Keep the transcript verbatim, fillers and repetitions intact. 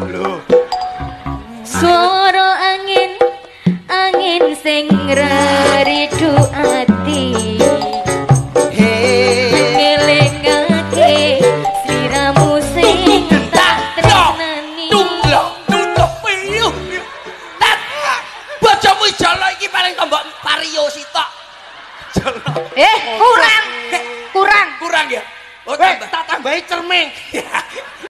Suara angin angin sing ngredu ati ngelingake sliramu sing tak tresnani tunglo tutup piyuh tat bojomu jolo iki paling tombok pario sitok eh kurang kurang kurang ya oh tak tambahi cerming